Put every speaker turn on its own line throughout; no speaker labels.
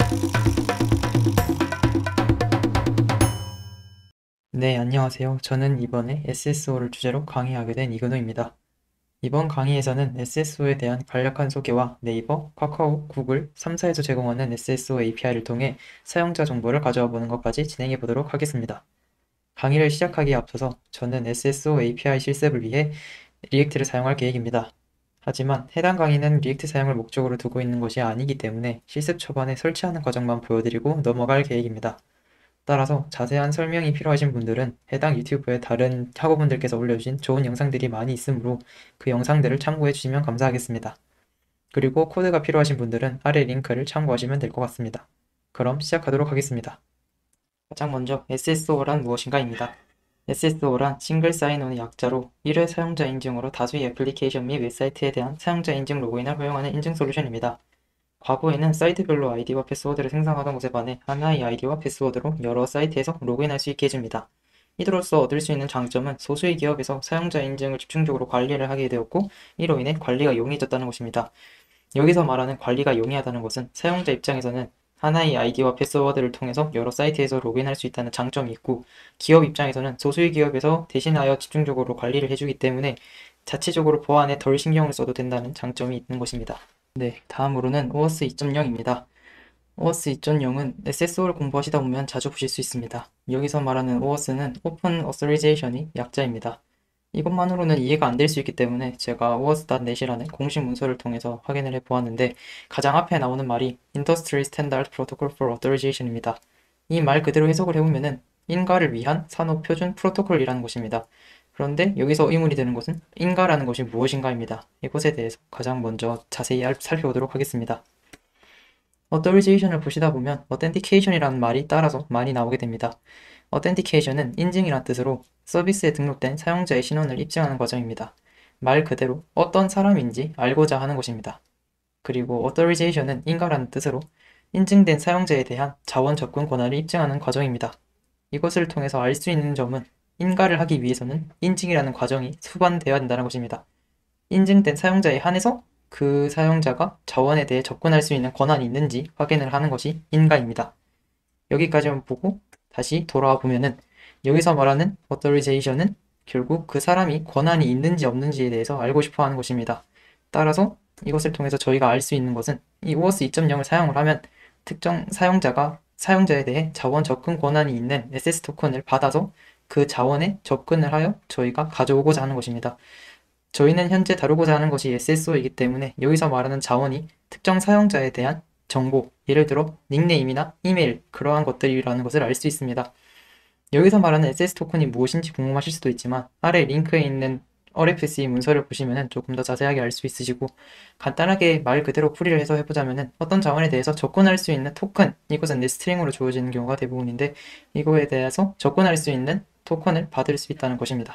네, 안녕하세요. 저는 이번에 SSO를 주제로 강의하게 된 이근호입니다. 이번 강의에서는 SSO에 대한 간략한 소개와 네이버, 카카오, 구글 3사에서 제공하는 SSO API를 통해 사용자 정보를 가져와 보는 것까지 진행해 보도록 하겠습니다. 강의를 시작하기에 앞서서 저는 SSO API 실습을 위해 리액트를 사용할 계획입니다. 하지만 해당 강의는 리액트 사용을 목적으로 두고 있는 것이 아니기 때문에 실습 초반에 설치하는 과정만 보여드리고 넘어갈 계획입니다. 따라서 자세한 설명이 필요하신 분들은 해당 유튜브에 다른 학우분들께서 올려주신 좋은 영상들이 많이 있으므로 그 영상들을 참고해 주시면 감사하겠습니다. 그리고 코드가 필요하신 분들은 아래 링크를 참고하시면 될 것 같습니다. 그럼 시작하도록 하겠습니다. 가장 먼저 SSO란 무엇인가입니다. SSO란 싱글 사인온의 약자로 1회 사용자 인증으로 다수의 애플리케이션 및 웹사이트에 대한 사용자 인증 로그인을 허용하는 인증 솔루션입니다. 과거에는 사이트별로 아이디와 패스워드를 생성하던 것에 반해 하나의 아이디와 패스워드로 여러 사이트에서 로그인할 수 있게 해줍니다. 이로써 얻을 수 있는 장점은 소수의 기업에서 사용자 인증을 집중적으로 관리를 하게 되었고, 이로 인해 관리가 용이해졌다는 것입니다. 여기서 말하는 관리가 용이하다는 것은 사용자 입장에서는 하나의 아이디와 패스워드를 통해서 여러 사이트에서 로그인할 수 있다는 장점이 있고, 기업 입장에서는 소수의 기업에서 대신하여 집중적으로 관리를 해주기 때문에 자체적으로 보안에 덜 신경을 써도 된다는 장점이 있는 것입니다. 네, 다음으로는 OAuth 2.0입니다. OAuth 2.0은 SSO를 공부하시다 보면 자주 보실 수 있습니다. 여기서 말하는 OAuth는 Open Authorization이 약자입니다. 이것만으로는 이해가 안 될 수 있기 때문에 제가 OAuth.net이라는 공식 문서를 통해서 확인을 해보았는데, 가장 앞에 나오는 말이 Industry Standard Protocol for Authorization입니다. 이 말 그대로 해석을 해보면은 인가를 위한 산업 표준 프로토콜이라는 것입니다. 그런데 여기서 의문이 드는 것은 인가라는 것이 무엇인가입니다. 이것에 대해서 가장 먼저 자세히 살펴보도록 하겠습니다. Authorization을 보시다 보면 Authentication이라는 말이 따라서 많이 나오게 됩니다. Authentication은 인증이란 뜻으로 서비스에 등록된 사용자의 신원을 입증하는 과정입니다. 말 그대로 어떤 사람인지 알고자 하는 것입니다. 그리고 Authorization은 인가라는 뜻으로 인증된 사용자에 대한 자원 접근 권한을 입증하는 과정입니다. 이것을 통해서 알 수 있는 점은 인가를 하기 위해서는 인증이라는 과정이 수반되어야 한다는 것입니다. 인증된 사용자에 한해서 그 사용자가 자원에 대해 접근할 수 있는 권한이 있는지 확인을 하는 것이 인가입니다. 여기까지만 보고 다시 돌아와 보면은 여기서 말하는 authorization은 결국 그 사람이 권한이 있는지 없는지에 대해서 알고 싶어 하는 것입니다. 따라서 이것을 통해서 저희가 알 수 있는 것은 이 OAuth 2.0을 사용을 하면 특정 사용자가 사용자에 대해 자원 접근 권한이 있는 SS 토큰을 받아서 그 자원에 접근을 하여 저희가 가져오고자 하는 것입니다. 저희는 현재 다루고자 하는 것이 SSO이기 때문에 여기서 말하는 자원이 특정 사용자에 대한 정보, 예를 들어 닉네임이나 이메일, 그러한 것들이라는 것을 알 수 있습니다. 여기서 말하는 SS 토큰이 무엇인지 궁금하실 수도 있지만 아래 링크에 있는 RFC 문서를 보시면 조금 더 자세하게 알 수 있으시고, 간단하게 말 그대로 풀이를 해서 해보자면 어떤 자원에 대해서 접근할 수 있는 토큰, 이것은 스트링으로 주어지는 경우가 대부분인데 이거에 대해서 접근할 수 있는 토큰을 받을 수 있다는 것입니다.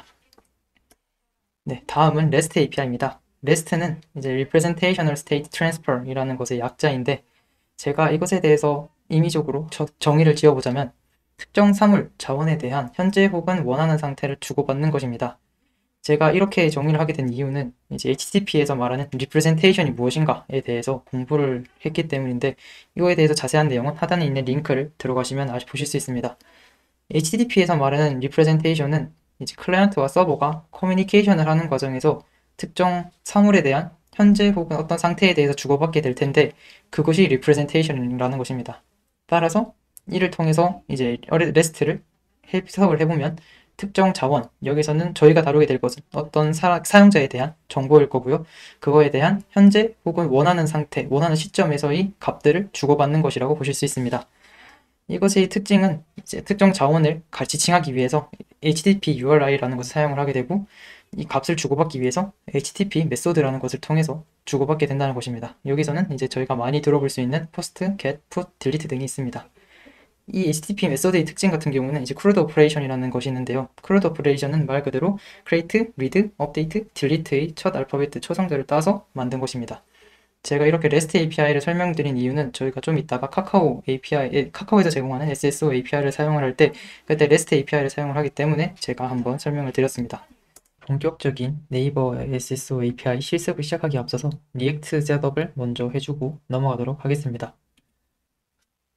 네, 다음은 REST API입니다. REST는 이제 Representational State Transfer 이라는 것의 약자인데, 제가 이것에 대해서 임의적으로 정의를 지어보자면 특정 사물, 자원에 대한 현재 혹은 원하는 상태를 주고받는 것입니다. 제가 이렇게 정의를 하게 된 이유는 이제 HTTP에서 말하는 representation이 무엇인가에 대해서 공부를 했기 때문인데, 이거에 대해서 자세한 내용은 하단에 있는 링크를 들어가시면 아직 보실 수 있습니다. HTTP에서 말하는 representation은 이제 클라이언트와 서버가 커뮤니케이션을 하는 과정에서 특정 사물에 대한 현재 혹은 어떤 상태에 대해서 주고받게 될 텐데, 그것이 representation이라는 것입니다. 따라서 이를 통해서 이제 REST를 해석을 해보면 특정 자원, 여기서는 저희가 다루게 될 것은 어떤 사용자에 대한 정보일 거고요. 그거에 대한 현재 혹은 원하는 상태, 원하는 시점에서의 값들을 주고받는 것이라고 보실 수 있습니다. 이것의 특징은 이제 특정 자원을 지칭하기 위해서 HTTP URI라는 것을 사용을 하게 되고, 이 값을 주고받기 위해서 HTTP 메소드라는 것을 통해서 주고받게 된다는 것입니다. 여기서는 이제 저희가 많이 들어볼 수 있는 post, get, put, delete 등이 있습니다. 이 HTTP 메소드의 특징 같은 경우는 이제 CRUD 오퍼레이션이라는 것이 있는데요. CRUD 오퍼레이션은 말 그대로 create, read, update, delete의 첫 알파벳 초성들을 따서 만든 것입니다. 제가 이렇게 REST API를 설명드린 이유는 저희가 좀 이따가 카카오에서 제공하는 SSO API를 사용을 할 때 그때 REST API를 사용을 하기 때문에 제가 한번 설명을 드렸습니다. 본격적인 네이버 SSO API 실습을 시작하기 앞서서 리액트 셋업을 먼저 해주고 넘어가도록 하겠습니다.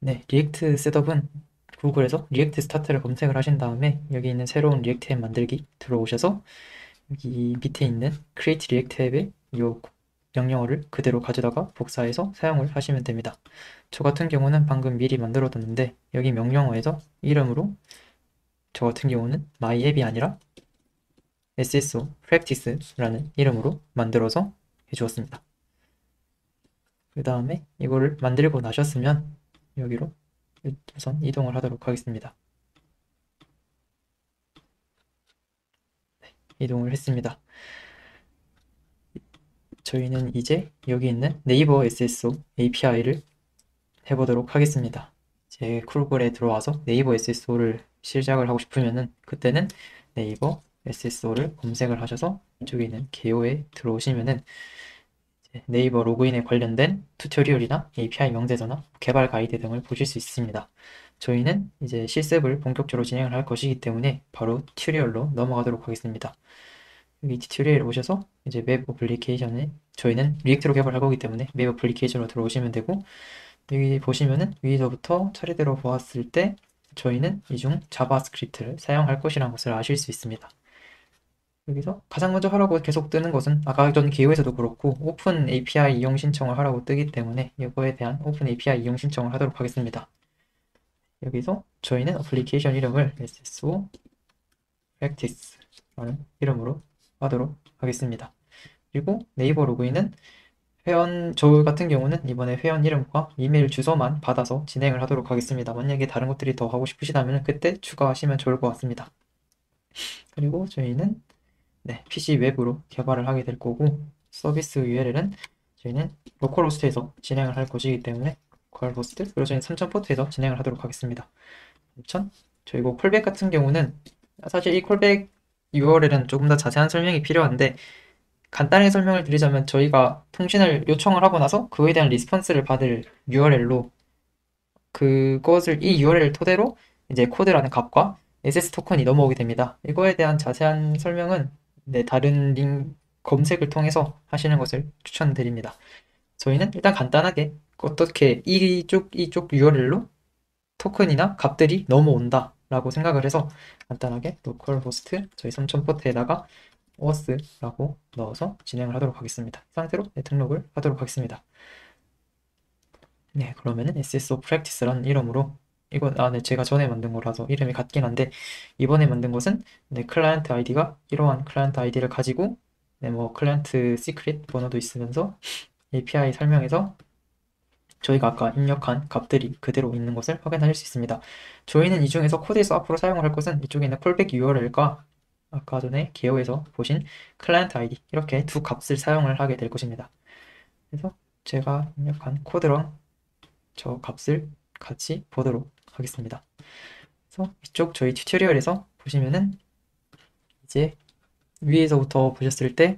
네, 리액트 셋업은 구글에서 리액트 스타트를 검색을 하신 다음에 여기 있는 새로운 리액트 앱 만들기 들어오셔서 여기 밑에 있는 create react 앱의 이 명령어를 그대로 가져다가 복사해서 사용을 하시면 됩니다. 저 같은 경우는 방금 미리 만들어 뒀는데 여기 명령어에서 이름으로 저 같은 경우는 my 앱이 아니라 SSO practice라는 이름으로 만들어서 해주었습니다. 그 다음에 이거를 만들고 나셨으면 여기로 우선 이동을 하도록 하겠습니다. 네, 이동을 했습니다. 저희는 이제 여기 있는 네이버 SSO API를 해보도록 하겠습니다. 제 쿨글에 들어와서 네이버 SSO를 시작을 하고 싶으면은 그때는 네이버 SSO를 검색을 하셔서 이쪽에 있는 개요에 들어오시면은 네이버 로그인에 관련된 튜토리얼이나 API 명제서나 개발 가이드 등을 보실 수 있습니다. 저희는 이제 실습을 본격적으로 진행을 할 것이기 때문에 바로 튜토리얼로 넘어가도록 하겠습니다. 여기 튜토리얼 오셔서 이제 웹 어플리케이션에 저희는 리액트로 개발할 거기 때문에 웹 어플리케이션으로 들어오시면 되고 여기 보시면은 위에서부터 차례대로 보았을 때 저희는 이 중 자바스크립트를 사용할 것이라는 것을 아실 수 있습니다. 여기서 가장 먼저 하라고 계속 뜨는 것은 아까 전 개요에서도 그렇고 오픈 API 이용 신청을 하라고 뜨기 때문에 이거에 대한 오픈 API 이용 신청을 하도록 하겠습니다. 여기서 저희는 어플리케이션 이름을 SSO Practice라는 이름으로 하도록 하겠습니다. 그리고 네이버 로그인은 저 같은 경우는 이번에 회원 이름과 이메일 주소만 받아서 진행을 하도록 하겠습니다. 만약에 다른 것들이 더 하고 싶으시다면 그때 추가하시면 좋을 것 같습니다. 그리고 저희는 PC 웹으로 개발을 하게 될 거고 서비스 URL은 저희는 로컬호스트에서 진행을 할 것이기 때문에 로컬호스트 그리고 저희는 3000 포트에서 진행을 하도록 하겠습니다. 3000 저희고 콜백 같은 경우는 사실 이 콜백 URL은 조금 더 자세한 설명이 필요한데 간단하게 설명을 드리자면 저희가 통신을 요청을 하고 나서 그거에 대한 리스폰스를 받을 URL로 그것을 이 URL을 토대로 이제 코드라는 값과 SS 토큰이 넘어오게 됩니다. 이거에 대한 자세한 설명은 다른 검색을 통해서 하시는 것을 추천드립니다. 저희는 일단 간단하게 어떻게 이쪽 URL로 토큰이나 값들이 넘어온다 라고 생각을 해서 간단하게 localhost 저희 3000 포트에다가 os라고 넣어서 진행을 하도록 하겠습니다. 이 상태로 등록을 하도록 하겠습니다. 네, 그러면은 SSO Practice라는 이름으로 네, 제가 전에 만든 거라서 이름이 같긴 한데 이번에 만든 것은 클라이언트 아이디가 이러한 클라이언트 아이디를 가지고 뭐 클라이언트 시크릿 번호도 있으면서 API 설명에서 저희가 아까 입력한 값들이 그대로 있는 것을 확인하실 수 있습니다. 저희는 이 중에서 코드에서 앞으로 사용을 할 것은 이쪽에 있는 콜백 URL과 아까 전에 개요에서 보신 클라이언트 아이디 이렇게 두 값을 사용을 하게 될 것입니다. 그래서 제가 입력한 코드랑 저 값을 같이 보도록 하겠습니다. 그래서 이쪽 저희 튜토리얼에서 보시면은 이제 위에서부터 보셨을 때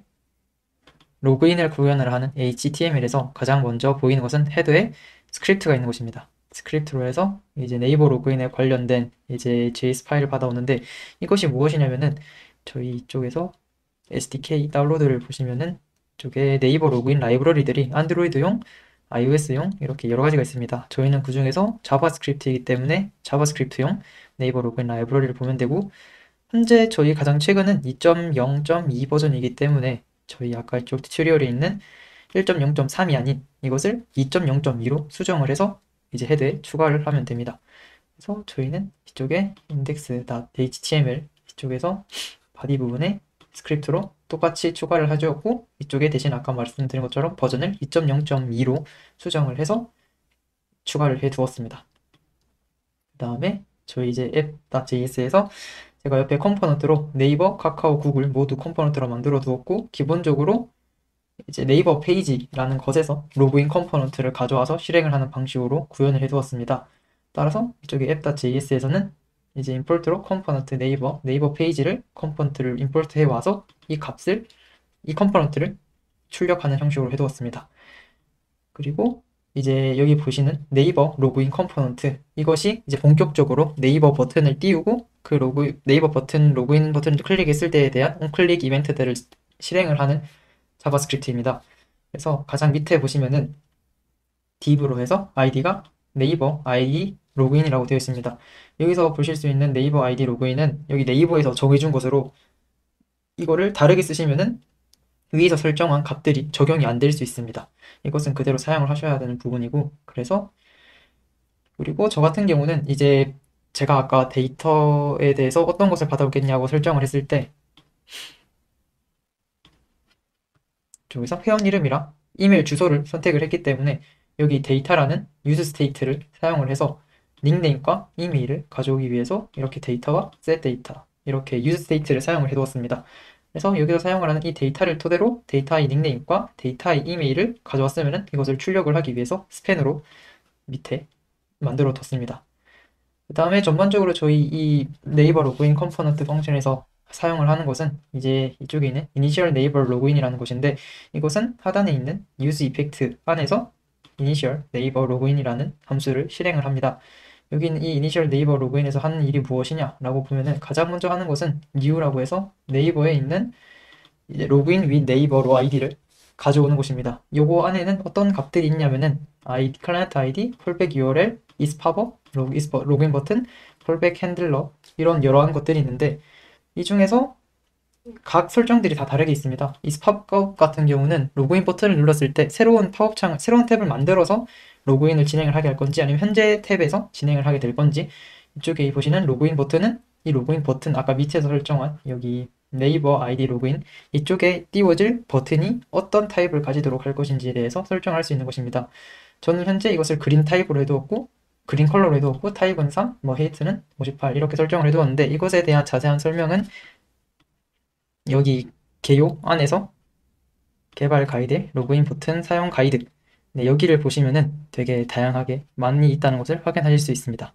로그인을 구현을 하는 HTML에서 가장 먼저 보이는 것은 헤더에 스크립트가 있는 것입니다. 스크립트로 해서 이제 네이버 로그인에 관련된 이제 JS 파일을 받아오는데 이것이 무엇이냐면은 저희 이쪽에서 SDK 다운로드를 보시면은 이쪽에 네이버 로그인 라이브러리들이 안드로이드용, iOS용 이렇게 여러 가지가 있습니다. 저희는 그 중에서 자바스크립트이기 때문에 자바스크립트용 네이버 로그인 라이브러리를 보면 되고 현재 저희 가장 최근은 2.0.2 버전이기 때문에 저희 아까 이쪽 튜토리얼에 있는 1.0.3이 아닌 이것을 2.0.2로 수정을 해서 이제 헤드에 추가를 하면 됩니다. 그래서 저희는 이쪽에 index.html 이쪽에서 바디 부분에 스크립트로 똑같이 추가를 해주었고 이쪽에 대신 아까 말씀드린 것처럼 버전을 2.0.2로 수정을 해서 추가를 해 두었습니다. 그 다음에 저희 이제 app.js에서 제가 옆에 컴포넌트로 네이버, 카카오, 구글 모두 컴포넌트로 만들어 두었고 기본적으로 이제 네이버 페이지라는 것에서 로그인 컴포넌트를 가져와서 실행을 하는 방식으로 구현을 해 두었습니다. 따라서 이쪽에 app.js에서는 이제 임포트로 컴포넌트 네이버 페이지를 컴포넌트를 임포트 해 와서 이 컴포넌트를 출력하는 형식으로 해 두었습니다. 그리고 이제 여기 보시는 네이버 로그인 컴포넌트 이것이 이제 본격적으로 네이버 버튼을 띄우고 그 네이버 로그인 버튼을 클릭했을 때에 대한 onClick 이벤트들을 실행을 하는 자바스크립트입니다. 그래서 가장 밑에 보시면은 div로 해서 아이디가 네이버 아이디 로그인이라고 되어 있습니다. 여기서 보실 수 있는 네이버 아이디 로그인은 여기 네이버에서 정해준 것으로 이거를 다르게 쓰시면은 위에서 설정한 값들이 적용이 안 될 수 있습니다. 이것은 그대로 사용을 하셔야 되는 부분이고, 그래서 그리고 저 같은 경우는 이제 제가 아까 데이터에 대해서 어떤 것을 받아오겠냐고 설정을 했을 때 저기서 회원 이름이랑 이메일 주소를 선택을 했기 때문에 여기 데이터라는 유즈 스테이트를 사용을 해서 닉네임과 이메일을 가져오기 위해서 이렇게 데이터와 set 데이터 이렇게 유즈 스테이트를 사용을 해두었습니다. 그래서 여기서 사용을 하는 이 데이터를 토대로 데이터의 닉네임과 데이터의 이메일을 가져왔으면 이것을 출력을 하기 위해서 스팬으로 밑에 만들어 뒀습니다. 그 다음에 전반적으로 저희 이 네이버 로그인 컴포넌트 펑션에서 사용을 하는 것은 이제 이쪽에 있는 Initial 네이버 로그인이라는 것인데 이것은 하단에 있는 Use Effect 안에서 Initial 네이버 로그인이라는 함수를 실행을 합니다. 여기 있는 이 Initial 네이버 로그인에서 하는 일이 무엇이냐라고 보면은 가장 먼저 하는 것은 new라고 해서 네이버에 있는 이제 로그인 with 네이버로 아이디를 가져오는 곳입니다. 요거 안에는 어떤 값들이 있냐면은 아이디, 클라이언트 아이디, 폴백 URL, isPubber, 로그인 버튼, 폴백 핸들러 이런 여러한 것들이 있는데 이 중에서 각 설정들이 다 다르게 있습니다. isPubber 같은 경우는 로그인 버튼을 눌렀을 때 새로운 새로운 탭을 만들어서 로그인을 진행을 하게 할 건지 아니면 현재 탭에서 진행을 하게 될 건지 이쪽에 보시는 로그인 버튼은 이 로그인 버튼 아까 밑에서 설정한 여기 네이버 아이디 로그인 이쪽에 띄워질 버튼이 어떤 타입을 가지도록 할 것인지에 대해서 설정할 수 있는 것입니다. 저는 현재 이것을 그린 타입으로 해두었고 그린 컬러로 해두었고 타입은 3, 뭐 헤이트는 58 이렇게 설정을 해두었는데 이것에 대한 자세한 설명은 여기 개요 안에서 개발 가이드, 로그인 버튼 사용 가이드 네, 여기를 보시면은 되게 다양하게 많이 있다는 것을 확인하실 수 있습니다.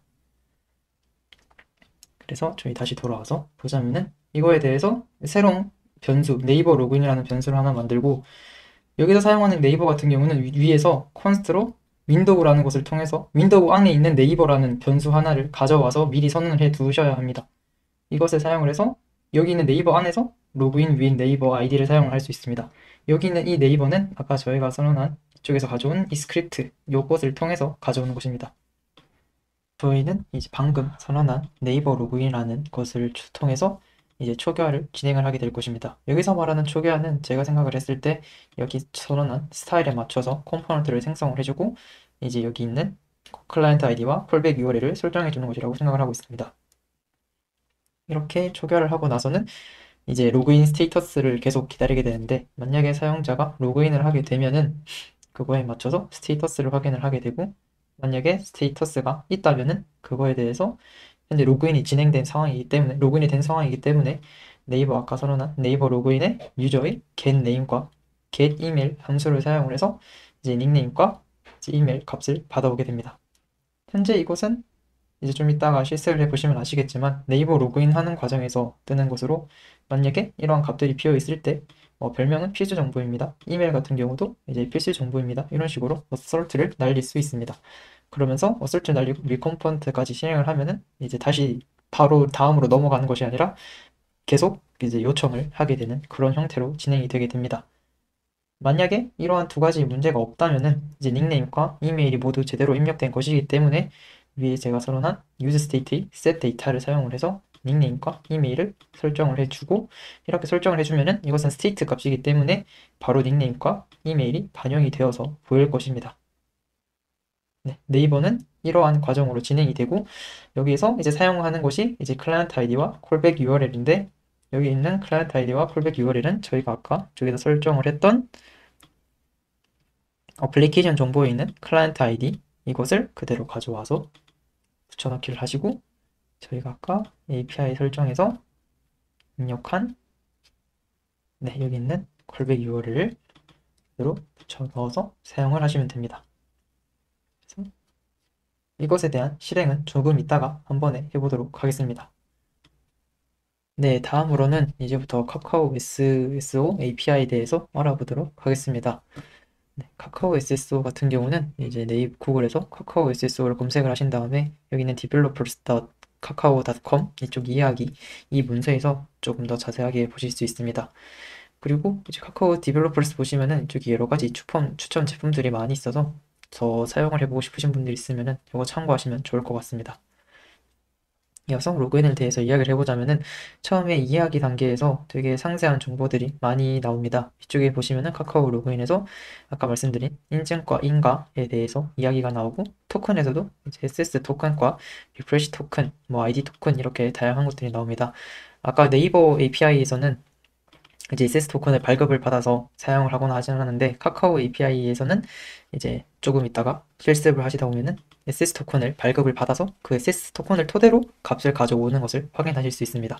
그래서 저희 다시 돌아와서 보자면은 이거에 대해서 새로운 변수, 네이버 로그인이라는 변수를 하나 만들고 여기서 사용하는 네이버 같은 경우는 위에서 const로 윈도우라는 것을 통해서 윈도우 안에 있는 네이버라는 변수 하나를 가져와서 미리 선언을 해 두셔야 합니다. 이것을 사용을 해서 여기 있는 네이버 안에서 로그인 윈 네이버 아이디를 사용을 할 수 있습니다. 여기 있는 이 네이버는 아까 저희가 선언한 이쪽에서 가져온 이 스크립트 요것을 통해서 가져오는 것입니다. 저희는 이제 방금 선언한 네이버 로그인이라는 것을 통해서 이제 초기화를 진행을 하게 될 것입니다. 여기서 말하는 초기화는 제가 생각을 했을 때 여기 선언한 스타일에 맞춰서 컴포넌트를 생성을 해주고 이제 여기 있는 클라이언트 아이디와 콜백 URL을 설정해 주는 것이라고 생각을 하고 있습니다. 이렇게 초기화를 하고 나서는 이제 로그인 스테이터스를 계속 기다리게 되는데 만약에 사용자가 로그인을 하게 되면은 그거에 맞춰서 스테이터스를 확인을 하게 되고 만약에 스테이터스가 있다면은 그거에 대해서 현재 로그인이 진행된 상황이기 때문에 로그인이 된 상황이기 때문에 네이버 아까 선언한 네이버 로그인의 유저의 get name과 get email 함수를 사용을 해서 이제 닉네임과 이제 이메일 값을 받아오게 됩니다. 현재 이것은 이제 좀 이따가 실습을 해보시면 아시겠지만 네이버 로그인 하는 과정에서 뜨는 것으로 만약에 이러한 값들이 비어 있을 때 별명은 필수 정보입니다. 이메일 같은 경우도 이제 필수 정보입니다. 이런 식으로 어설트를 날릴 수 있습니다. 그러면서 어설트 날리고 리컴포넌트까지 실행을 하면은 이제 다시 바로 다음으로 넘어가는 것이 아니라 계속 이제 요청을 하게 되는 그런 형태로 진행이 되게 됩니다. 만약에 이러한 두 가지 문제가 없다면은 이제 닉네임과 이메일이 모두 제대로 입력된 것이기 때문에 위에 제가 선언한 use state의 set data를 사용을 해서 닉네임과 이메일을 설정을 해주고 이렇게 설정을 해주면은 이것은 state 값이기 때문에 바로 닉네임과 이메일이 반영이 되어서 보일 것입니다. 네, 네이버는 이러한 과정으로 진행이 되고 여기에서 이제 사용하는 것이 이제 클라이언트 아이디와 콜백 URL인데 여기 있는 클라이언트 아이디와 콜백 URL은 저희가 아까 저기서 설정을 했던 어플리케이션 정보에 있는 클라이언트 아이디 이것을 그대로 가져와서 붙여넣기를 하시고 저희가 아까 API 설정에서 입력한 네, 여기 있는 콜백 URL을 그대로 붙여 넣어서 사용을 하시면 됩니다. 그래서 이것에 대한 실행은 조금 이따가 한 번에 해보도록 하겠습니다. 네, 다음으로는 이제부터 카카오 SSO API에 대해서 알아보도록 하겠습니다. 네, 카카오 SSO 같은 경우는 이제 구글에서 카카오 SSO를 검색을 하신 다음에 여기 있는 developers.kakao.com 이쪽 이야기 이 문서에서 조금 더 자세하게 보실 수 있습니다. 그리고 이제 카카오 디벨로퍼스 보시면은 이쪽에 여러 가지 추천 제품들이 많이 있어서 더 사용을 해보고 싶으신 분들 있으면은 이거 참고하시면 좋을 것 같습니다. 이어서 로그인에 대해서 이야기를 해보자면은 처음에 이야기 단계에서 되게 상세한 정보들이 많이 나옵니다. 이쪽에 보시면은 카카오 로그인에서 아까 말씀드린 인증과 인가에 대해서 이야기가 나오고 토큰에서도 이제 SS 토큰과 리프레시 토큰, 뭐 아이디 토큰 이렇게 다양한 것들이 나옵니다. 아까 네이버 API에서는 이제 SS 토큰을 발급을 받아서 사용을 하거나 하지 않았는데 카카오 API에서는 이제 조금 있다가 실습을 하시다 보면은 SS 토큰을 발급을 받아서 그 SS 토큰을 토대로 값을 가져오는 것을 확인하실 수 있습니다.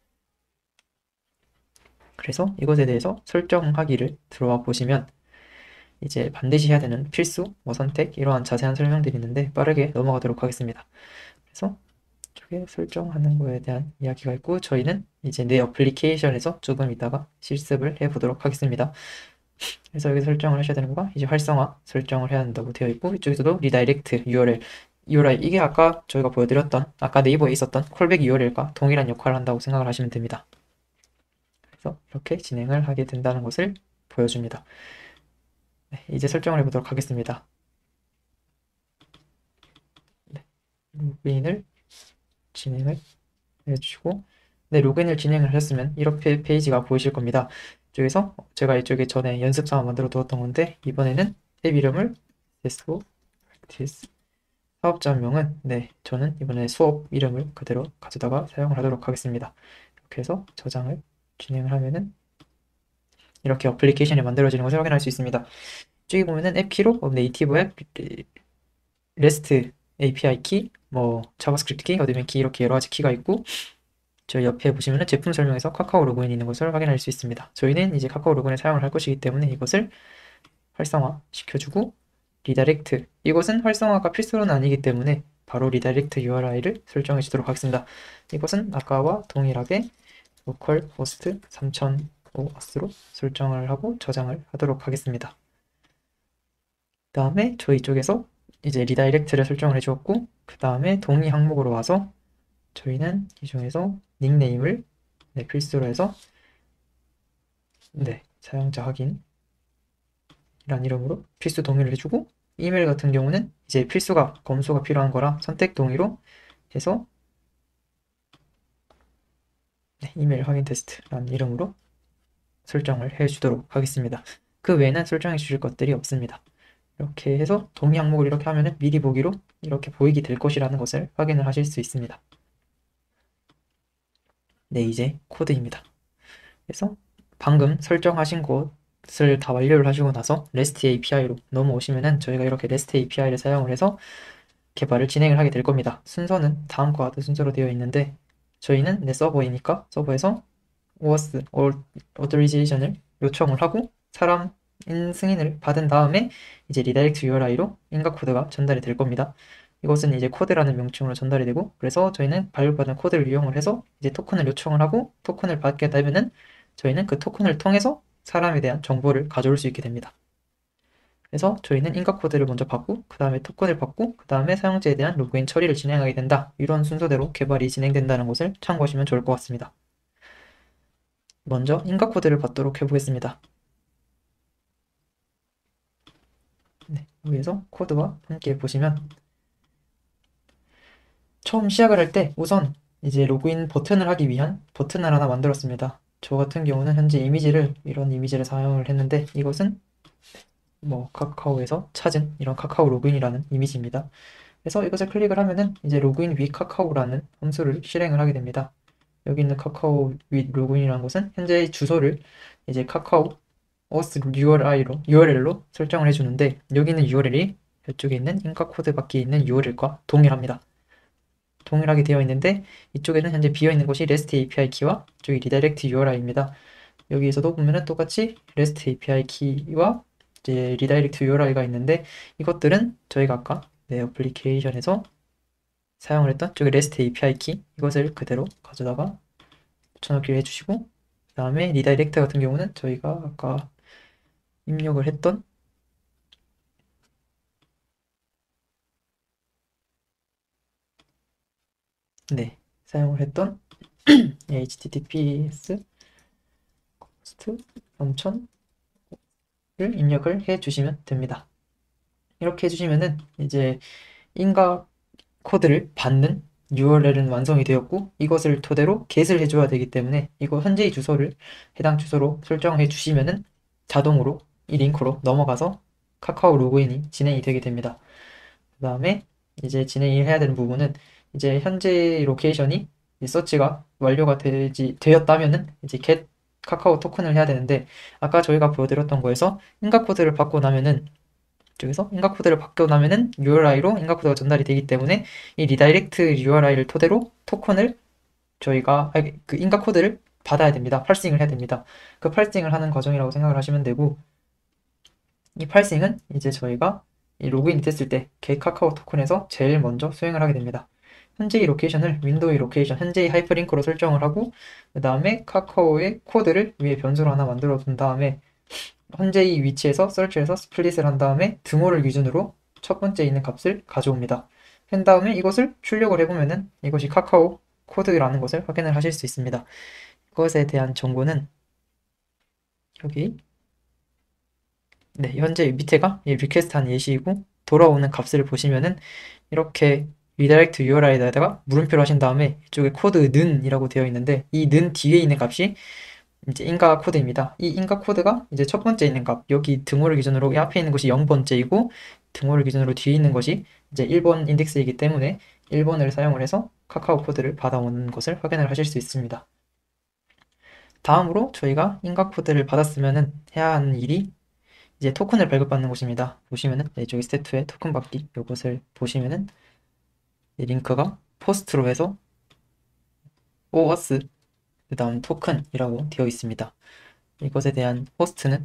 그래서 이것에 대해서 설정하기를 들어와 보시면 이제 반드시 해야 되는 필수, 뭐 선택 이러한 자세한 설명들이 있는데 빠르게 넘어가도록 하겠습니다. 그래서 이쪽에 설정하는 거에 대한 이야기가 있고 저희는 이제 내 어플리케이션에서 조금 있다가 실습을 해보도록 하겠습니다. 그래서 여기 설정을 하셔야 되는 거가 이제 활성화 설정을 해야 한다고 되어 있고 이쪽에서도 리다이렉트 URL 이게 아까 저희가 보여드렸던 아까 네이버에 있었던 콜백 URL과 동일한 역할을 한다고 생각을 하시면 됩니다. 그래서 이렇게 진행을 하게 된다는 것을 보여줍니다. 네, 이제 설정을 해보도록 하겠습니다. 네, 로그인을 진행을 해주시고 네, 로그인을 진행을 하셨으면 이렇게 페이지가 보이실 겁니다. 이쪽에서 제가 이쪽에 전에 연습3 만들어 두었던 건데 이번에는 앱 이름을 SSO Practice 사업자명은 네, 저는 이번에 수업 이름을 그대로 가져다가 사용을 하도록 하겠습니다. 이렇게 해서 저장을 진행을 하면은 이렇게 어플리케이션이 만들어지는 것을 확인할 수 있습니다. 이쪽에 보면은 앱 키로 네이티브 앱, REST API 키, 뭐 자바스크립트 키, 어드민 키 이렇게 여러 가지 키가 있고 저 옆에 보시면은 제품 설명에서 카카오 로그인 있는 것을 확인할 수 있습니다. 저희는 이제 카카오 로그인을 사용을 할 것이기 때문에 이것을 활성화 시켜주고 리다이렉트 이것은 활성화가 필수로는 아니기 때문에 바로 리다이렉트 URI를 설정해 주도록 하겠습니다. 이것은 아까와 동일하게 로컬 호스트 3005 설정을 하고 저장을 하도록 하겠습니다. 그 다음에 저희 쪽에서 이제 리다이렉트를 설정을 해주었고 그 다음에 동의 항목으로 와서 저희는 이 중에서 닉네임을 네, 필수로 해서 네, 사용자 확인 이란 이름으로 필수 동의를 해주고 이메일 같은 경우는 이제 필수가 검수가 필요한 거라 선택 동의로 해서 네, 이메일 확인 테스트라는 이름으로 설정을 해주도록 하겠습니다. 그 외에는 설정해 주실 것들이 없습니다. 이렇게 해서 동의 항목을 이렇게 하면은 미리 보기로 이렇게 보이게 될 것이라는 것을 확인을 하실 수 있습니다. 네, 이제 코드입니다. 그래서 방금 설정하신 것을 다 완료를 하시고 나서 REST API로 넘어오시면은 저희가 이렇게 REST API를 사용을 해서 개발을 진행을 하게 될 겁니다. 순서는 다음과 같은 순서로 되어 있는데 저희는 내 서버이니까 서버에서 OAuth Authorization을 요청을 하고 사람 승인을 받은 다음에 이제 리다이렉트 URI로 인가 코드가 전달이 될 겁니다. 이것은 이제 코드라는 명칭으로 전달이 되고 그래서 저희는 발급받은 코드를 이용을 해서 이제 토큰을 요청을 하고 토큰을 받게 되면은 저희는 그 토큰을 통해서 사람에 대한 정보를 가져올 수 있게 됩니다. 그래서 저희는 인가 코드를 먼저 받고 그 다음에 토큰을 받고 그 다음에 사용자에 대한 로그인 처리를 진행하게 된다. 이런 순서대로 개발이 진행된다는 것을 참고하시면 좋을 것 같습니다. 먼저 인가 코드를 받도록 해보겠습니다. 네, 여기에서 코드와 함께 보시면 처음 시작을 할 때 우선 이제 로그인 버튼을 하기 위한 버튼을 하나 만들었습니다. 저 같은 경우는 현재 이런 이미지를 사용을 했는데 이것은 뭐 카카오에서 찾은 이런 카카오 로그인이라는 이미지입니다. 그래서 이것을 클릭을 하면은 이제 로그인 위 카카오라는 함수를 실행을 하게 됩니다. 여기 있는 카카오 위 로그인이라는 것은 현재 주소를 이제 카카오 auth URL로 설정을 해주는데 여기 있는 URL이 이쪽에 있는 인가 코드 밖에 있는 URL과 동일합니다. 동일하게 되어 있는데 이쪽에는 현재 비어있는 곳이 REST API 키와 이쪽이 리다이렉트 URI입니다. 여기에서도 보면은 똑같이 REST API 키와 이제 리다이렉트 URI가 있는데 이것들은 저희가 아까 내 어플리케이션에서 사용을 했던 저기 REST API 키 이것을 그대로 가져다가 붙여넣기를 해주시고 그 다음에 리다이렉트 같은 경우는 저희가 아까 입력을 했던 네 사용을 했던 https host 3000을 입력을 해 주시면 됩니다. 이렇게 해주시면은 이제 인가 코드를 받는 URL은 완성이 되었고, 이것을 토대로 get을 해줘야 되기 때문에 이거 현재의 주소를 해당 주소로 설정해 주시면은 자동으로 이 링크로 넘어가서 카카오 로그인이 진행이 되게 됩니다. 그 다음에 이제 진행을 해야 되는 부분은 이제 현재 로케이션이 서치가 완료가 되었다면은 이제 get 카카오 토큰을 해야 되는데, 아까 저희가 보여드렸던 거에서 인가 코드를 받고 나면은 쪽에서 인가 코드를 받고 나면은 URI로 인가 코드가 전달이 되기 때문에 이 리다이렉트 URI를 토대로 토큰을 저희가 그 인가 코드를 받아야 됩니다. 팔싱을 해야 됩니다. 그 팔싱을 하는 과정이라고 생각을 하시면 되고, 이 팔싱은 이제 저희가 이 로그인이 됐을 때 get 카카오 토큰에서 제일 먼저 수행을 하게 됩니다. 현재의 로케이션을 윈도우의 로케이션, 현재의 하이퍼링크로 설정을 하고, 그 다음에 카카오의 코드를 위에 변수로 하나 만들어 둔 다음에 현재의 위치에서 서치해서 스플릿을 한 다음에 등호를 기준으로 첫 번째 있는 값을 가져옵니다. 한 다음에 이것을 출력을 해보면은 이것이 카카오 코드라는 것을 확인을 하실 수 있습니다. 이것에 대한 정보는 여기 현재 밑에가 리퀘스트 한 예시이고, 돌아오는 값을 보시면은 이렇게 리다이렉트 URI에다가 물음표를 하신 다음에 이쪽에 코드 는이라고 되어 있는데, 이 는 뒤에 있는 값이 이제 인가 코드입니다. 이 인가 코드가 이제 첫 번째 있는 값, 여기 등호를 기준으로 이 앞에 있는 것이 0번째이고 등호를 기준으로 뒤에 있는 것이 이제 1번 인덱스이기 때문에 1번을 사용을 해서 카카오 코드를 받아오는 것을 확인을 하실 수 있습니다. 다음으로 저희가 인가 코드를 받았으면은 해야 하는 일이 이제 토큰을 발급받는 곳입니다. 보시면은 이쪽에 스텝2의 토큰 받기, 이것을 보시면은 이 링크가 포스트로 해서 오어스 그 다음 토큰이라고 되어 있습니다. 이것에 대한 호스트는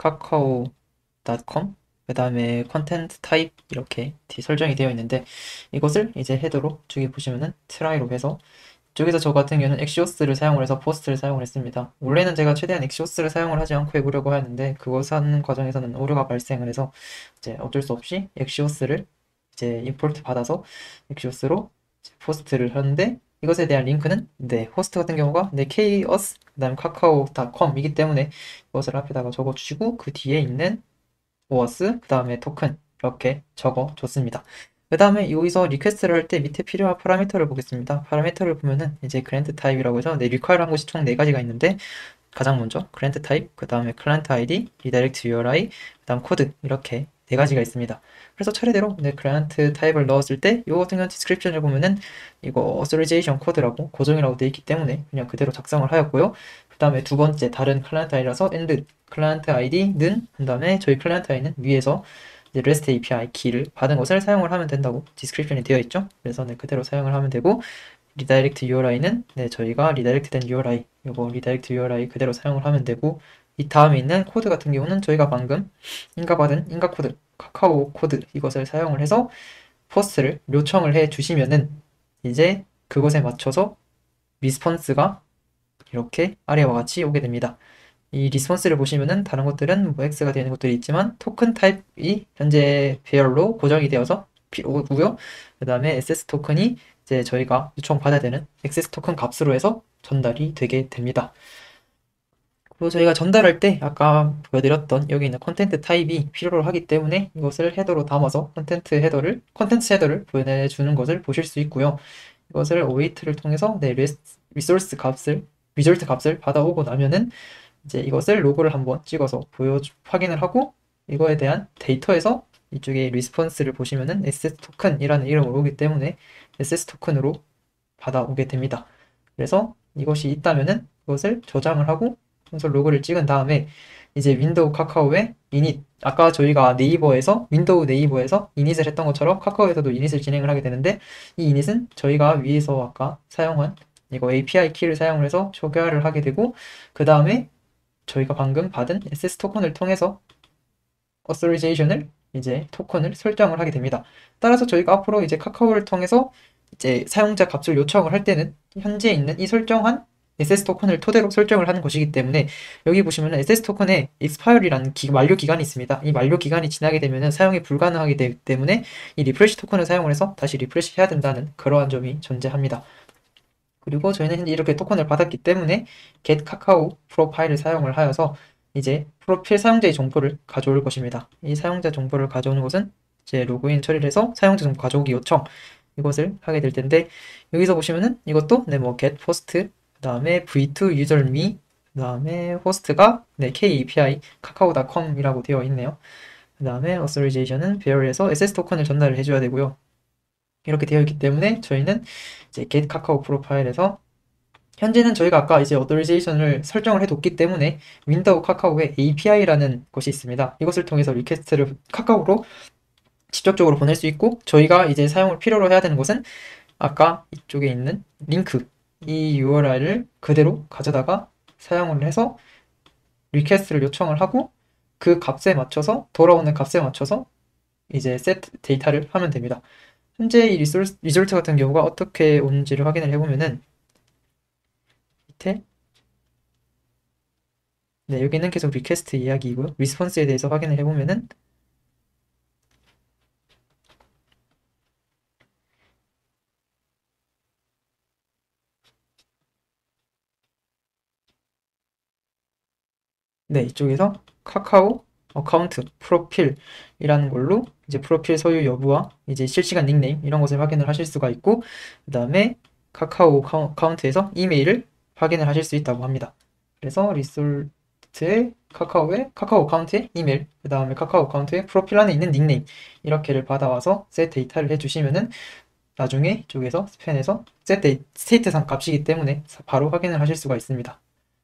kakao.com, 그 다음에 컨텐트 타입 이렇게 설정이 되어 있는데, 이것을 이제 헤더로 저기 보시면은 트라이로 해서 이쪽에서 저 같은 경우는 엑시오스를 사용을 해서 포스트를 사용을 했습니다. 원래는 제가 최대한 엑시오스를 사용을 하지 않고 해보려고 하는데, 그것 하는 과정에서는 오류가 발생을 해서 이제 어쩔 수 없이 엑시오스를 이제 임포트 받아서 엑시오스로 포스트를 하는데, 이것에 대한 링크는 호스트 같은 경우가 kos 그 다음 kakao.com이기 때문에 이것을 앞에다가 적어주시고 그 뒤에 있는 오어스 그 다음에 토큰 이렇게 적어줬습니다. 그 다음에 여기서 리퀘스트를 할 때 밑에 필요한 파라미터를 보겠습니다. 파라미터를 보면은 이제 그랜트 타입이라고 해서 리퀘어한 것이 총 4가지가 있는데, 가장 먼저 그랜트 타입, 그 다음에 클라이언트 아이디, 리다이렉트 URI, 그 다음 코드, 이렇게 4가지가 있습니다. 그래서 차례대로 클라이언트 타입을 넣었을 때 이거 같은 경우 디스크립션을 보면은 이거 어소리제이션 코드라고 고정이라고 되어 있기 때문에 그냥 그대로 작성을 하였고요. 그 다음에 두 번째 다른 클라이언트 아이디라서 and 클라이언트 아이디는, 그 다음에 저희 클라이언트 아이디는 위에서 이제 REST API 키를 받은 것을 사용을 하면 된다고 디스크립션이 되어 있죠. 그래서 그대로 사용을 하면 되고, 리다이렉트 URI는 저희가 리다이렉트 된 URI, 요거 리다이렉트 URI 그대로 사용을 하면 되고, 이 다음에 있는 코드 같은 경우는 저희가 방금 인가받은 인가 코드, 카카오 코드 이것을 사용을 해서 포스트를 요청을 해 주시면은 이제 그것에 맞춰서 리스폰스가 이렇게 아래와 같이 오게 됩니다. 이 리스폰스를 보시면은 다른 것들은 뭐 X가 되는 것들이 있지만 토큰 타입이 현재 배열로 고정이 되어서 오고요. 그 다음에 SS 토큰이 이제 저희가 요청받아야 되는 액세스 토큰 값으로 해서 전달이 되게 됩니다. 그리고 저희가 전달할 때 아까 보여드렸던 여기 있는 컨텐트 타입이 필요로 하기 때문에 이것을 헤더로 담아서 컨텐츠 헤더를 보내주는 것을 보실 수 있고요. 이것을 await를 통해서 리소스 값을, 리졸트 값을 받아오고 나면은 이제 이것을 로그를 한번 찍어서 확인을 하고, 이거에 대한 데이터에서 이쪽에 리스폰스를 보시면은 SS 토큰이라는 이름으로 오기 때문에 SS 토큰으로 받아오게 됩니다. 그래서 이것이 있다면은 이것을 저장을 하고 콘솔 로그를 찍은 다음에 이제 윈도우 카카오의 이닛, 아까 저희가 윈도우 네이버에서 이닛을 했던 것처럼 카카오에서도 이닛을 진행을 하게 되는데, 이 이닛은 저희가 위에서 아까 사용한 이거 API 키를 사용을 해서 초기화를 하게 되고, 그 다음에 저희가 방금 받은 SS 토큰을 통해서 authorization을 이제 토큰을 설정을 하게 됩니다. 따라서 저희가 앞으로 이제 카카오를 통해서 이제 사용자 값을 요청을 할 때는 현재 있는 이 설정한 SS 토큰을 토대로 설정을 하는 것이기 때문에, 여기 보시면 SS 토큰에 expire이라는 만료 기간이 있습니다. 이 만료 기간이 지나게 되면 사용이 불가능하기 때문에 이 리프레시 토큰을 사용을 해서 다시 리프레시 해야 된다는 그러한 점이 존재합니다. 그리고 저희는 현재 이렇게 토큰을 받았기 때문에 get 카카오 프로파일을 사용을 하여서 이제 프로필 사용자의 정보를 가져올 것입니다. 이 사용자 정보를 가져오는 것은 이제 로그인 처리를 해서 사용자 정보 가져오기 요청 이것을 하게 될 텐데 여기서 보시면은 이것도 네, 뭐 get post 그다음에 v2 user me 그다음에 호스트가 네, k-api kakao.com이라고 되어 있네요. 그다음에 authorization은 bearer에서 SS 토큰을 전달을 해줘야 되고요. 이렇게 되어 있기 때문에 저희는 이제 get 카카오 프로파일에서 현재는 저희가 아까 이제 authorization을 설정을 해뒀기 때문에 윈도우 카카오에 API라는 것이 있습니다. 이것을 통해서 리퀘스트를 카카오로 직접적으로 보낼 수 있고 저희가 이제 사용을 필요로 해야 되는 것은 아까 이쪽에 있는 링크 이 URL을 그대로 가져다가 사용을 해서 리퀘스트를 요청을 하고 그 값에 맞춰서 돌아오는 값에 맞춰서 이제 set 데이터를 하면 됩니다. 현재 이 리졸트 같은 경우가 어떻게 오는지를 확인을 해보면은 밑에 네, 여기는 계속 리퀘스트 이야기이고요. 리스폰스에 대해서 확인을 해보면은 네, 이쪽에서 카카오 어카운트 프로필이라는 걸로 이제 프로필 소유 여부와 이제 실시간 닉네임 이런 것을 확인을 하실 수가 있고 그 다음에 카카오 어카운트에서 이메일을 확인을 하실 수 있다고 합니다. 그래서 리솔트의 카카오 어카운트의 이메일 그 다음에 카카오 어카운트의 프로필 안에 있는 닉네임 이렇게를 받아와서 셋 데이터를 해주시면은 나중에 이쪽에서 스펜에서 셋 스테이트상 값이기 때문에 바로 확인을 하실 수가 있습니다.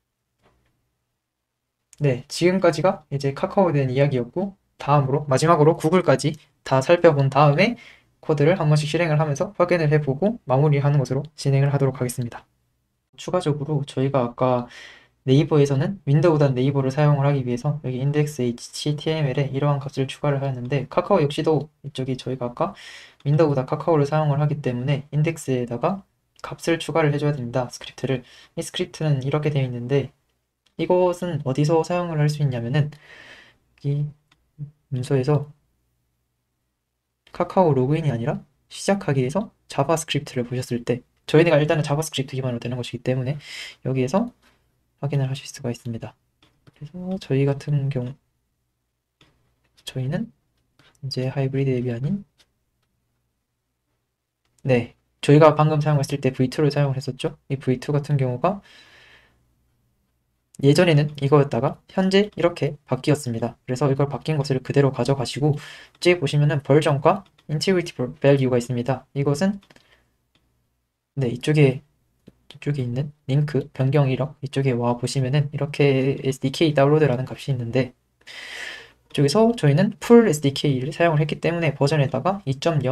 네, 지금까지가 이제 카카오에 대한 이야기였고, 마지막으로 구글까지 다 살펴본 다음에 코드를 한 번씩 실행을 하면서 확인을 해보고 마무리하는 것으로 진행을 하도록 하겠습니다. 추가적으로 저희가 아까 네이버에서는 윈도우단 네이버를 사용을 하기 위해서 여기 index html에 이러한 값을 추가를 하였는데 카카오 역시도 이쪽이 저희가 아까 윈도우다 카카오를 사용을 하기 때문에 인덱스에다가 값을 추가를 해줘야 됩니다. 스크립트를. 이 스크립트는 이렇게 되어 있는데 이것은 어디서 사용을 할 수 있냐면은 이 문서에서 카카오 로그인이 아니라 시작하기에서 자바스크립트를 보셨을 때 저희가 일단은 자바스크립트 기반으로 되는 것이기 때문에 여기에서 확인을 하실 수가 있습니다. 그래서 저희 같은 경우 저희는 이제 하이브리드 앱이 아닌 네 저희가 방금 사용했을 때 V2를 사용을 했었죠. 이 V2 같은 경우가 예전에는 이거였다가 현재 이렇게 바뀌었습니다. 그래서 이걸 바뀐 것을 그대로 가져가시고 뒤에 보시면은 버전과 integrity value가 있습니다. 이것은 네 이쪽에 있는 링크 변경 이력 이쪽에 와 보시면은 이렇게 SDK 다운로드라는 값이 있는데 이쪽에서 저희는 풀 SDK를 사용을 했기 때문에 버전에다가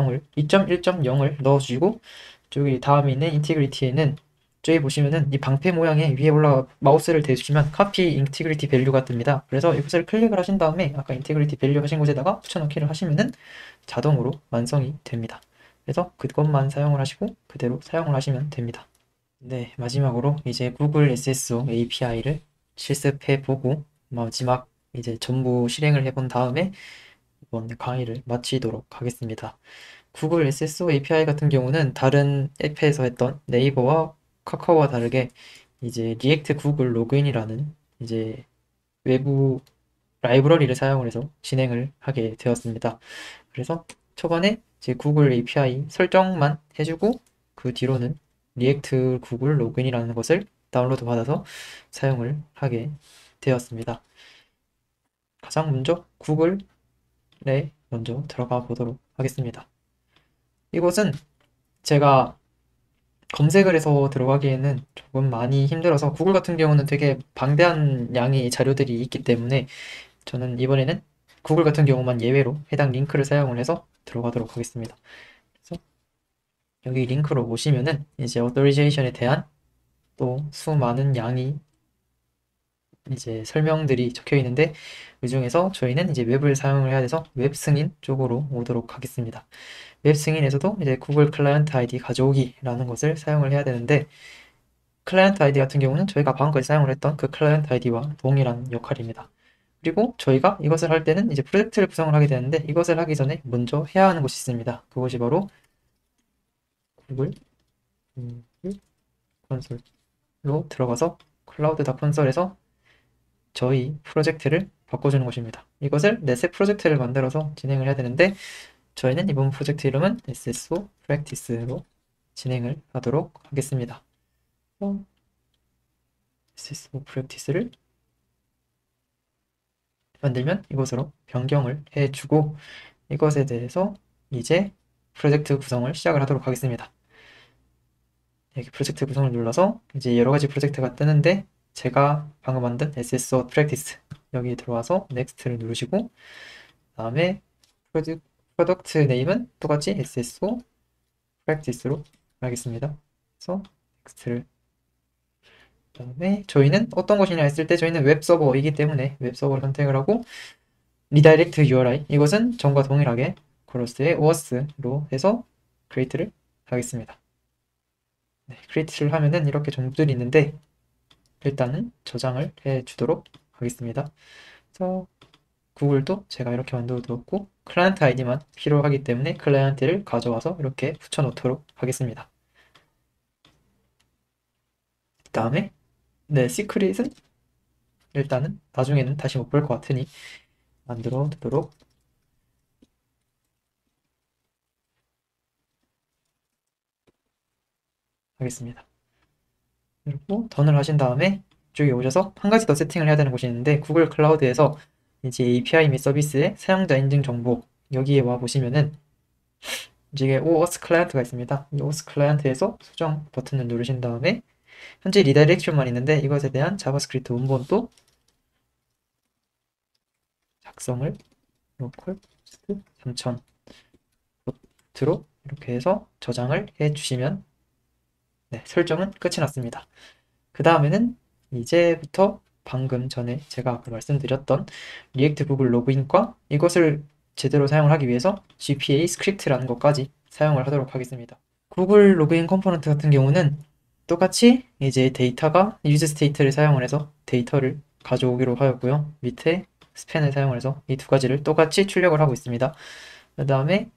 2.1.0을 넣어주고 저기 다음에 있는 인티그리티에는 저기 보시면은 이 방패 모양의 위에 올라가 마우스를 대주시면 카피 인티그리티 밸류가 뜹니다. 그래서 이것을 클릭을 하신 다음에 아까 인티그리티 밸류 하신 곳에다가 붙여넣기를 하시면은 자동으로 완성이 됩니다. 그래서 그것만 사용을 하시고 그대로 사용을 하시면 됩니다. 네, 마지막으로 이제 구글 SSO API를 실습해보고 마지막 이제 전부 실행을 해본 다음에 이번 강의를 마치도록 하겠습니다. 구글 SSO API 같은 경우는 다른 앱에서 했던 네이버와 카카오와 다르게 이제 리액트 구글 로그인이라는 이제 외부 라이브러리를 사용을 해서 진행을 하게 되었습니다. 그래서 초반에 이제 구글 API 설정만 해주고 그 뒤로는 리액트 구글 로그인이라는 것을 다운로드 받아서 사용을 하게 되었습니다. 가장 먼저 구글에 먼저 들어가 보도록 하겠습니다. 이곳은 제가 검색을 해서 들어가기에는 조금 많이 힘들어서 구글 같은 경우는 되게 방대한 양의 자료들이 있기 때문에 저는 이번에는 구글 같은 경우만 예외로 해당 링크를 사용을 해서 들어가도록 하겠습니다. 그래서 여기 링크로 오시면은 이제 authorization에 대한 또 수많은 양이 이제 설명들이 적혀 있는데 그 중에서 저희는 이제 웹을 사용을 해야 돼서 웹 승인 쪽으로 오도록 하겠습니다. 웹 승인에서도 이제 구글 클라이언트 아이디 가져오기라는 것을 사용을 해야 되는데 클라이언트 아이디 같은 경우는 저희가 방금까지 사용을 했던 그 클라이언트 아이디와 동일한 역할입니다. 그리고 저희가 이것을 할 때는 이제 프로젝트를 구성을 하게 되는데 이것을 하기 전에 먼저 해야 하는 것이 있습니다. 그것이 바로 구글 콘솔로 들어가서 클라우드 콘솔에서 저희 프로젝트를 바꿔주는 것입니다. 이것을 내 새 프로젝트를 만들어서 진행을 해야 되는데 저희는 이번 프로젝트 이름은 SSO Practice로 진행을 하도록 하겠습니다. SSO Practice를 만들면 이것으로 변경을 해주고 이것에 대해서 이제 프로젝트 구성을 시작을 하도록 하겠습니다. 여기 프로젝트 구성을 눌러서 이제 여러 가지 프로젝트가 뜨는데 제가 방금 만든 SSO Practice 여기 들어와서 Next를 누르시고 다음에 프로덕트 네임은 똑같이 SSO Practice로 하겠습니다. 그래서 Next를 그다음에 저희는 어떤 것이냐 했을 때 저희는 웹서버이기 때문에 웹서버를 선택을 하고 리다이렉트 URI 이것은 전과 동일하게 코러스의 OAuth로 해서 create를 하겠습니다. 네, create를 하면은 이렇게 종류들이 있는데 일단은 저장을 해 주도록 하겠습니다. 그래서 구글도 제가 이렇게 만들어 두었고 클라이언트 아이디만 필요하기 때문에 클라이언트를 가져와서 이렇게 붙여 놓도록 하겠습니다. 그 다음에 네, 시크릿은 일단은 나중에는 다시 못 볼 것 같으니 만들어 두도록 하겠습니다. 그리고 던을 하신 다음에 이쪽에 오셔서 한 가지 더 세팅을 해야 되는 곳이 있는데 구글 클라우드에서 이제 API 및 서비스의 사용자 인증 정보 여기에 와 보시면은 이제 OAuth 클라이언트가 있습니다. 이 OAuth 클라이언트에서 수정 버튼을 누르신 다음에 현재 리다이렉션만 있는데 이것에 대한 자바스크립트 원본도 작성을 로컬 3000 로트로 이렇게 해서 저장을 해 주시면 네, 설정은 끝이 났습니다. 그 다음에는 이제부터 방금 전에 제가 아까 말씀드렸던 리액트 구글 로그인과 이것을 제대로 사용을 하기 위해서 GPA 스크립트라는 것까지 사용을 하도록 하겠습니다. 구글 로그인 컴포넌트 같은 경우는 똑같이 이제 데이터가 유즈 스테이트를 사용을 해서 데이터를 가져오기로 하였고요. 밑에 스팬을 사용을 해서 이 두 가지를 똑같이 출력을 하고 있습니다. 그 다음에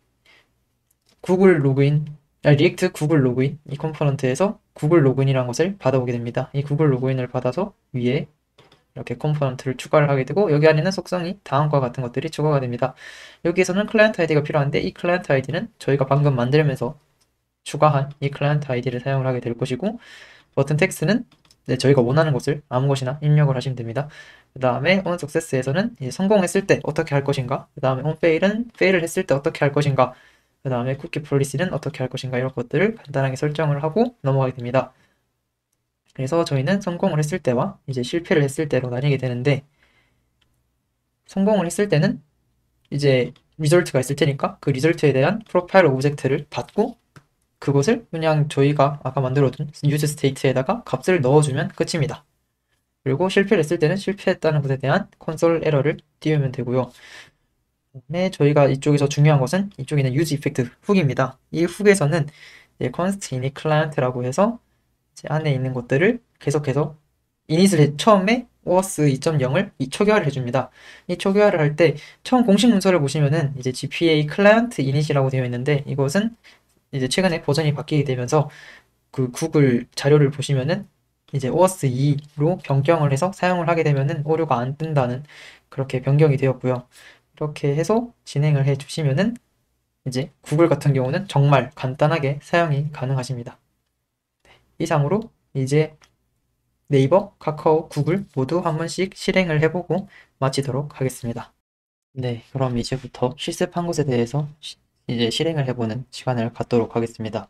구글 로그인 리액트 구글 로그인 이 컴포넌트에서 구글 로그인이라는 것을 받아오게 됩니다. 이 구글 로그인을 받아서 위에 이렇게 컴포넌트를 추가를 하게 되고 여기 안에는 속성이 다음과 같은 것들이 추가가 됩니다. 여기에서는 클라이언트 아이디가 필요한데 이 클라이언트 아이디는 저희가 방금 만들면서 추가한 이 클라이언트 아이디를 사용을 하게 될 것이고 버튼 텍스트는 네, 저희가 원하는 것을 아무 것이나 입력을 하시면 됩니다. 그 다음에 on success에서는 성공했을 때 어떻게 할 것인가, 그 다음에 on fail은 fail을 했을 때 어떻게 할 것인가, 그 다음에 쿠키 폴리시는 어떻게 할 것인가 이런 것들을 간단하게 설정을 하고 넘어가게 됩니다. 그래서 저희는 성공을 했을 때와 이제 실패를 했을 때로 나뉘게 되는데 성공을 했을 때는 이제 리절트가 있을 테니까 그 리절트에 대한 프로파일 오브젝트를 받고 그것을 그냥 저희가 아까 만들어둔 유즈 스테이트에다가 값을 넣어주면 끝입니다. 그리고 실패를 했을 때는 실패했다는 것에 대한 콘솔 에러를 띄우면 되고요. 그다음에 저희가 이쪽에서 중요한 것은 이쪽에 있는 유즈 이펙트 훅입니다. 이 훅에서는 const init client라고 해서 안에 있는 것들을 계속해서 이닛을 처음에 OAuth 2.0을 초기화를 해줍니다. 이 초기화를 할 때 처음 공식 문서를 보시면은 이제 GPA 클라이언트 이닛이라고 되어 있는데 이것은 이제 최근에 버전이 바뀌게 되면서 그 구글 자료를 보시면은 이제 OAuth 2로 변경을 해서 사용을 하게 되면은 오류가 안 뜬다는 그렇게 변경이 되었고요. 이렇게 해서 진행을 해 주시면은 이제 구글 같은 경우는 정말 간단하게 사용이 가능하십니다. 이상으로 이제 네이버, 카카오, 구글 모두 한 번씩 실행을 해보고 마치도록 하겠습니다. 네, 그럼 이제부터 실습한 것에 대해서 이제 실행을 해보는 시간을 갖도록 하겠습니다.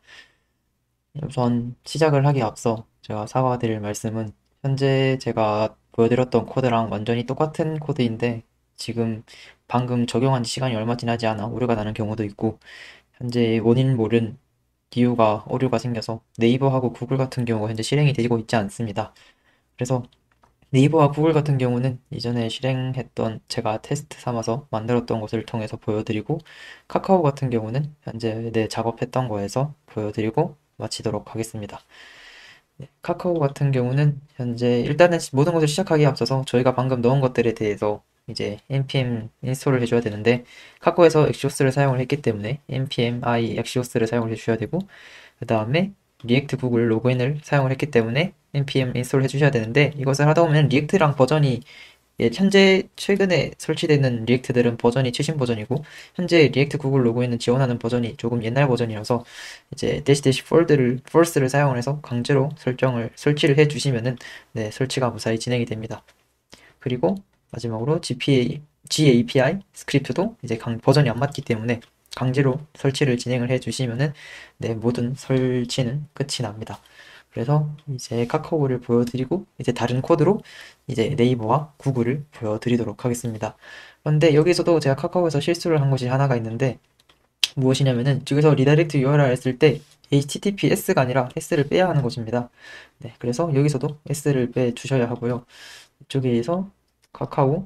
우선 시작을 하기에 앞서 제가 사과드릴 말씀은 현재 제가 보여드렸던 코드랑 완전히 똑같은 코드인데 지금 방금 적용한 시간이 얼마 지나지 않아 오류가 나는 경우도 있고 현재 원인 모른 이유가 오류가 생겨서 네이버하고 구글 같은 경우가 현재 실행이 되고 있지 않습니다. 그래서 네이버와 구글 같은 경우는 이전에 실행했던 제가 테스트 삼아서 만들었던 것을 통해서 보여드리고 카카오 같은 경우는 현재 작업했던 거에서 보여드리고 마치도록 하겠습니다. 네, 카카오 같은 경우는 현재 일단은 모든 것을 시작하기에 앞서서 저희가 방금 넣은 것들에 대해서 이제 npm 인스톨을 해줘야 되는데 카카오에서 엑시오스를 사용을 했기 때문에 npm i 엑시오스를 사용을 해주셔야 되고 그 다음에 리액트 구글 로그인을 사용을 했기 때문에 npm 인스톨 해주셔야 되는데 이것을 하다 보면 리액트랑 버전이 예, 현재 최근에 설치되는 리액트들은 버전이 최신 버전이고 현재 리액트 구글 로그인은 지원하는 버전이 조금 옛날 버전이라서 이제 대시 force를 사용을 해서 강제로 설치를 해 주시면은 네, 설치가 무사히 진행이 됩니다. 그리고 마지막으로 GAPI 스크립트도 이제 버전이 안 맞기 때문에 강제로 설치를 진행을 해 주시면은 네, 모든 설치는 끝이 납니다. 그래서 이제 카카오를 보여드리고 이제 다른 코드로 이제 네이버와 구글을 보여드리도록 하겠습니다. 그런데 여기서도 제가 카카오에서 실수를 한 것이 하나가 있는데 무엇이냐면은 이쪽에서 리다이렉트 URL 했을 때 HTTPS가 아니라 S를 빼야 하는 것입니다. 네, 그래서 여기서도 S를 빼 주셔야 하고요. 이쪽에서 카카오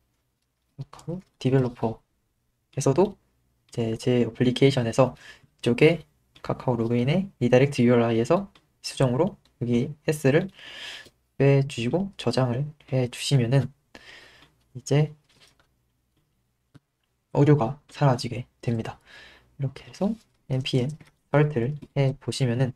디벨로퍼에서도 제 어플리케이션에서 이쪽에 카카오 로그인에 리다이렉트 URI에서 수정으로 여기 S를 빼주시고 저장을 해주시면은 이제 오류가 사라지게 됩니다. 이렇게 해서 npm start를 해 보시면은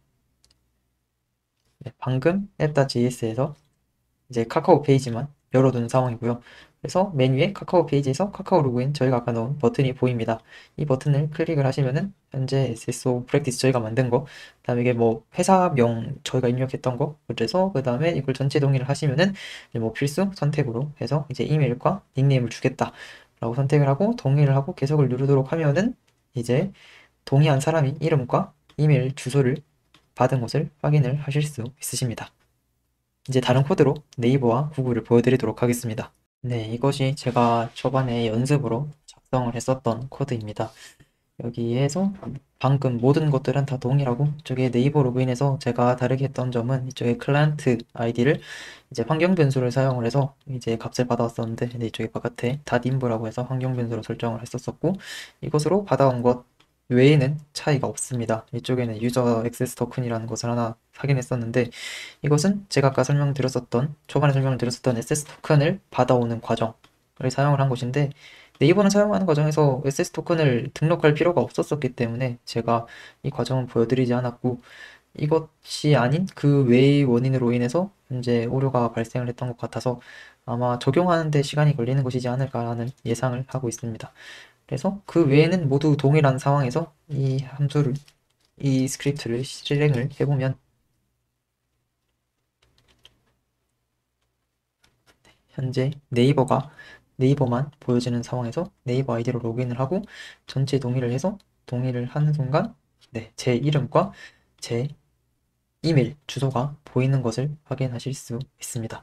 방금 app.js에서 이제 카카오 페이지만 열어둔 상황이고요. 그래서 메뉴에 카카오 페이지에서 카카오 로그인 저희가 아까 넣은 버튼이 보입니다. 이 버튼을 클릭을 하시면은 현재 SSO 프랙티스 저희가 만든 거, 그다음에 이게 뭐 회사명 저희가 입력했던 거, 그래서 그다음에 이걸 전체 동의를 하시면은 이제 뭐 필수 선택으로 해서 이제 이메일과 닉네임을 주겠다라고 선택을 하고 동의를 하고 계속을 누르도록 하면은 이제 동의한 사람이 이름과 이메일 주소를 받은 것을 확인을 하실 수 있으십니다. 이제 다른 코드로 네이버와 구글을 보여드리도록 하겠습니다. 네, 이것이 제가 초반에 연습으로 작성을 했었던 코드입니다. 여기에서 방금 모든 것들은 다 동일하고 이쪽에 네이버 로그인해서 제가 다르게 했던 점은 이쪽에 클라이언트 아이디를 이제 환경 변수를 사용을 해서 이제 값을 받아왔었는데 근데 이쪽에 바깥에 닷인브라고 해서 환경 변수로 설정을 했었었고 이것으로 받아온 것 외에는 차이가 없습니다. 이쪽에는 유저 액세스 토큰이라는 것을 하나 확인했었는데 이것은 제가 아까 초반에 설명을 드렸었던 SS 토큰을 받아오는 과정을 사용을 한 것인데 네이버는 사용하는 과정에서 SS 토큰을 등록할 필요가 없었기 때문에 제가 이 과정은 보여드리지 않았고 이것이 아닌 그 외의 원인으로 인해서 현재 오류가 발생을 했던 것 같아서 아마 적용하는 데 시간이 걸리는 것이지 않을까라는 예상을 하고 있습니다. 그래서 그 외에는 모두 동일한 상황에서 이 스크립트를 실행을 해보면 현재 네이버만 보여지는 상황에서 네이버 아이디로 로그인을 하고 전체 동의를 해서 동의를 하는 순간 네, 제 이름과 제 이메일 주소가 보이는 것을 확인하실 수 있습니다.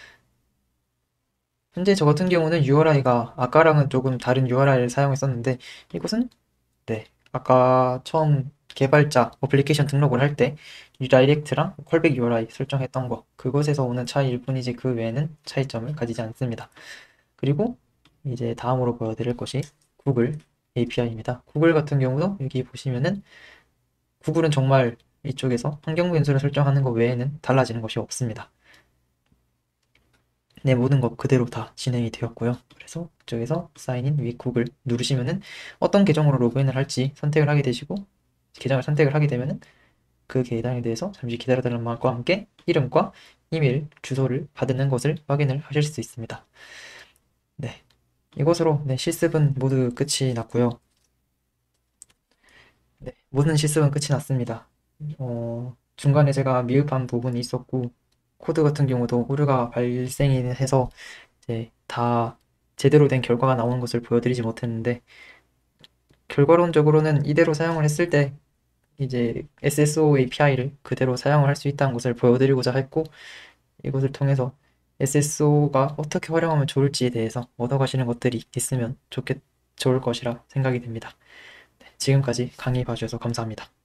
현재 저 같은 경우는 URI가 아까랑은 조금 다른 URI를 사용했었는데 이것은 네, 아까 처음 개발자 어플리케이션 등록을 할 때 리다이렉트랑 콜백 URI 설정했던 거 그것에서 오는 차이일 뿐이지 그 외에는 차이점을 가지지 않습니다. 그리고 이제 다음으로 보여드릴 것이 구글 API입니다. 구글 같은 경우도 여기 보시면은 구글은 정말 이쪽에서 환경 변수를 설정하는 것 외에는 달라지는 것이 없습니다. 네, 모든 것 그대로 다 진행이 되었고요. 그래서 이쪽에서 사인 인 with 구글 누르시면은 어떤 계정으로 로그인을 할지 선택을 하게 되시고 계정을 선택을 하게 되면은 그 계정에 대해서 잠시 기다려달라는 말과 함께 이름과 이메일 주소를 받는 것을 확인을 하실 수 있습니다. 네, 이것으로 네, 실습은 모두 끝이 났고요. 네, 모든 실습은 끝이 났습니다. 중간에 제가 미흡한 부분이 있었고 코드 같은 경우도 오류가 발생이 해서 이제 다 제대로 된 결과가 나오는 것을 보여드리지 못했는데 결과론적으로는 이대로 사용을 했을 때 이제 SSO API를 그대로 사용을 할 수 있다는 것을 보여드리고자 했고 이것을 통해서 SSO가 어떻게 활용하면 좋을지에 대해서 얻어가시는 것들이 있으면 좋을 것이라 생각이 됩니다. 네, 지금까지 강의 봐주셔서 감사합니다.